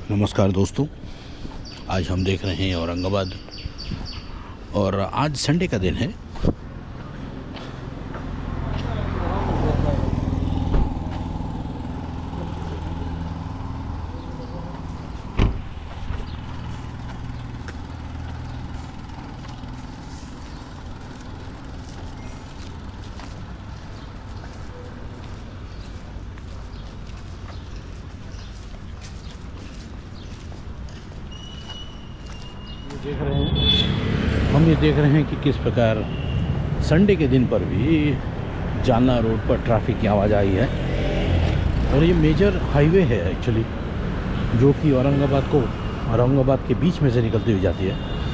नमस्कार दोस्तों, आज हम देख रहे हैं औरंगाबाद और आज संडे का दिन है। हम ये देख रहे हैं कि किस प्रकार संडे के दिन पर भी जालना रोड पर ट्रैफिक की आवाजाही है। और ये मेजर हाईवे है एक्चुअली, जो कि औरंगाबाद के बीच में से निकलती हुई जाती है।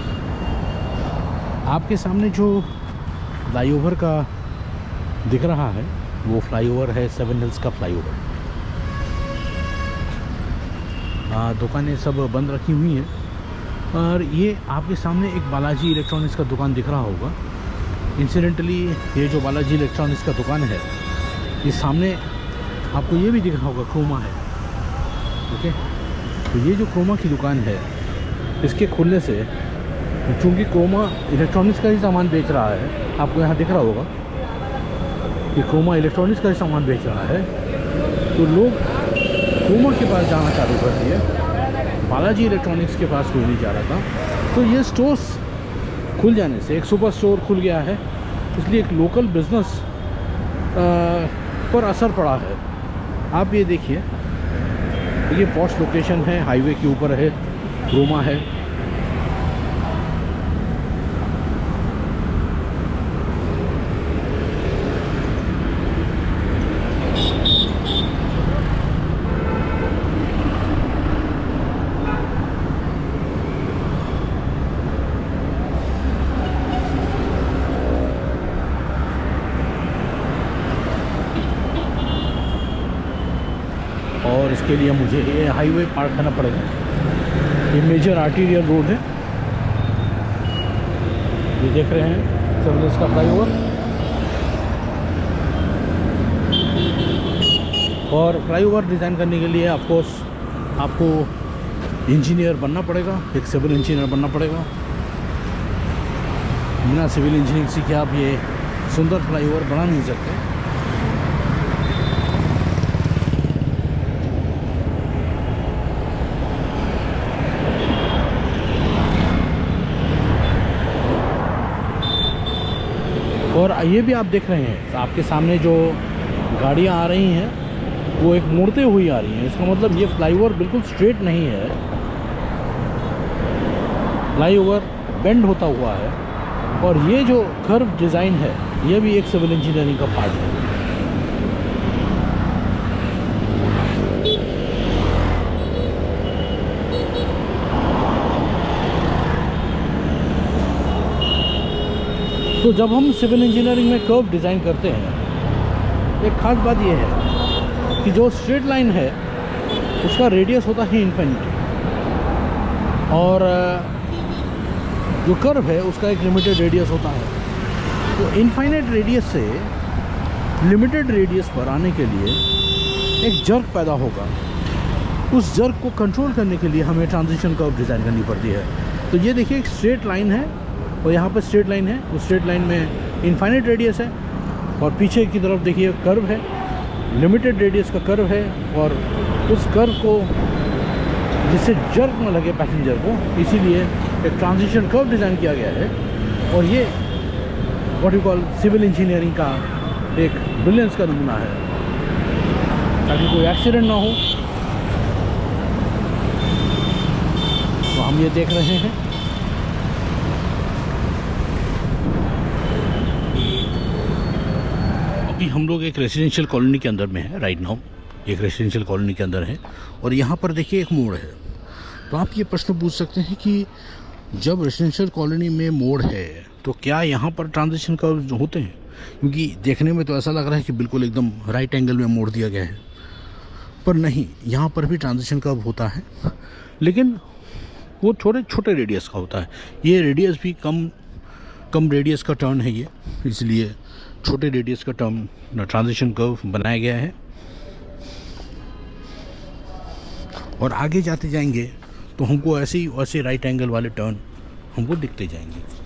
आपके सामने जो फ्लाईओवर का दिख रहा है वो फ्लाईओवर है सेवन हिल्स का फ्लाईओवर। दुकानें सब बंद रखी हुई हैं और ये आपके सामने एक बालाजी इलेक्ट्रॉनिक्स का दुकान दिख रहा होगा। इंसिडेंटली ये जो बालाजी इलेक्ट्रॉनिक्स का दुकान है, ये सामने आपको ये भी दिख रहा होगा क्रोमा है। ओके, तो ये जो क्रोमा की दुकान है, इसके खुलने से, चूँकि क्रोमा इलेक्ट्रॉनिक्स का ही सामान बेच रहा है, आपको यहाँ दिख रहा होगा कि क्रोमा इलेक्ट्रॉनिक्स का ही सामान बेच रहा है, तो लोग क्रोमा के पास जाना चालू कर दिए। बालाजी इलेक्ट्रॉनिक्स के पास कोई नहीं जा रहा था। तो ये स्टोर्स खुल जाने से एक सुपर स्टोर खुल गया है, इसलिए एक लोकल बिजनेस पर असर पड़ा है। आप ये देखिए, ये पॉश लोकेशन है, हाईवे के ऊपर है, क्रोमा है। और इसके लिए मुझे ये हाईवे पार करना पड़ेगा। ये मेजर आर्टीरियल रोड है, ये देख रहे हैं सेवन हिल्स का फ्लाईओवर। और फ्लाईओवर डिज़ाइन करने के लिए ऑफकोर्स आपको इंजीनियर बनना पड़ेगा, एक सिविल इंजीनियर बनना पड़ेगा। बिना सिविल इंजीनियरिंग सीखे आप ये सुंदर फ्लाईओवर बना नहीं सकते। और ये भी आप देख रहे हैं, आपके सामने जो गाड़ियाँ आ रही हैं वो एक मुड़ते हुई आ रही हैं। इसका मतलब ये फ्लाईओवर बिल्कुल स्ट्रेट नहीं है, फ्लाईओवर बेंड होता हुआ है। और ये जो कर्व डिज़ाइन है, ये भी एक सिविल इंजीनियरिंग का पार्ट है। तो जब हम सिविल इंजीनियरिंग में कर्व डिज़ाइन करते हैं, एक ख़ास बात यह है कि जो स्ट्रेट लाइन है उसका रेडियस होता है इनफिनिटी, और जो कर्व है उसका एक लिमिटेड रेडियस होता है। तो इनफाइनाइट रेडियस से लिमिटेड रेडियस पर आने के लिए एक जर्क पैदा होगा। उस जर्क को कंट्रोल करने के लिए हमें ट्रांजिशन कर्व डिज़ाइन करनी पड़ती है। तो ये देखिए, एक स्ट्रेट लाइन है और यहाँ पर स्ट्रेट लाइन है। उस स्ट्रेट लाइन में इनफाइनाइट रेडियस है और पीछे की तरफ देखिए कर्व है, लिमिटेड रेडियस का कर्व है। और उस कर्व को, जिससे जर्क न लगे पैसेंजर को, इसीलिए एक ट्रांजिशन कर्व डिज़ाइन किया गया है। और ये what you call civil engineering का एक ब्रिलियंस का नमूना है, ताकि कोई एक्सीडेंट ना हो। तो हम ये देख रहे हैं, अभी हम लोग एक रेजिडेंशियल कॉलोनी के अंदर में है राइट नाउ, एक रेजिडेंशियल कॉलोनी के अंदर है। और यहाँ पर देखिए एक मोड़ है। तो आप ये प्रश्न पूछ सकते हैं कि जब रेजिडेंशियल कॉलोनी में मोड़ है तो क्या यहाँ पर ट्रांजिशन कर्व होते हैं? क्योंकि देखने में तो ऐसा लग रहा है कि बिल्कुल एकदम राइट एंगल में मोड़ दिया गया है, पर नहीं, यहाँ पर भी ट्रांजिशन कर्व होता है, लेकिन वो छोटे छोटे रेडियस का होता है। ये रेडियस भी कम रेडियस का टर्न है ये, इसलिए छोटे रेडियस का टर्म ट्रांजिशन कर्व बनाया गया है। और आगे जाते जाएंगे तो हमको ऐसे ही राइट एंगल वाले टर्न हमको दिखते जाएंगे।